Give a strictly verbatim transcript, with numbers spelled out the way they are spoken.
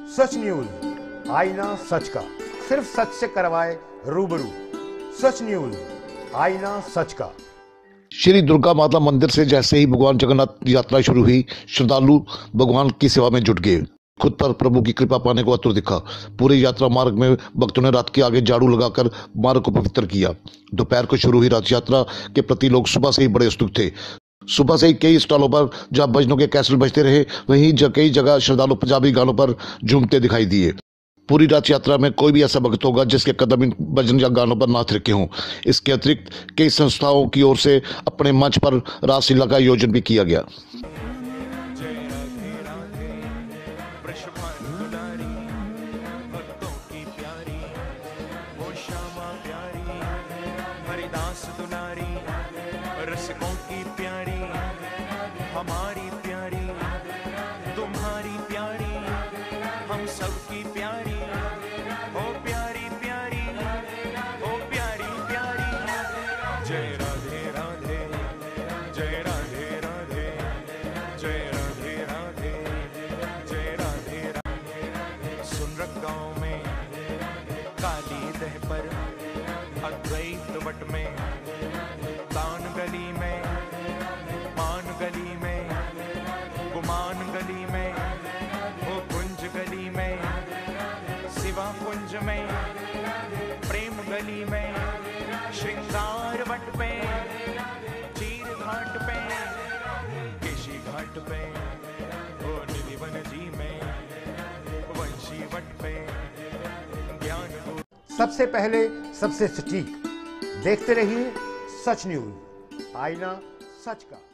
सच news, आईना सच का, सिर्फ सच से करवाए रूबरू। सच न्यूज, आईना सच का। श्री दुर्गा माता मंदिर से जैसे ही भगवान जगन्नाथ यात्रा शुरू हुई, श्रद्धालु भगवान की सेवा में जुट गए। खुद पर प्रभु की कृपा पाने को आतुर दिखा। पूरी यात्रा मार्ग में भक्तों ने रात के आगे झाड़ू लगाकर मार्ग को पवित्र किया। दोपहर को शुरू हुई रथ यात्रा के प्रति लोग सुबह से ही बड़े उत्सुक थे। सुबह से ही कई स्टॉलों पर जहां भजनों के कैसेट बजते रहे, वहीं कई जगह श्रद्धालु पंजाबी गानों पर झूमते दिखाई दिए। पूरी रथ यात्रा में कोई भी ऐसा भक्त होगा जिसके कदम इन भजन या गानों पर ना थिरके हों। इसके अतिरिक्त कई संस्थाओं की ओर से अपने मंच पर रासलीला का आयोजन भी किया गया। रसिकों की प्यारी, हमारी प्यारी, तुम्हारी प्यारी, हम सबकी प्यारी, ओ प्यारी प्यारी, ओ प्यारी प्यारी। जय राधे राधे, जय राधे राधे, जय राधे राधे, जय राधे राधे। सुन रख गाँव में काली दह पर, अद्वैत वट में, तान गली में, मान गली में, गुमान गली में, ओ कुंज गली में, शिवा कुंज में, प्रेम गली में, श्रृंगार वट पे, चीर घाट पे, केशी घाट पे, ओ निधिवन जी में, वंशी वट पे, ज्ञान। सबसे पहले सबसे सटीक, देखते रहिए सच न्यूज, आईना सच का।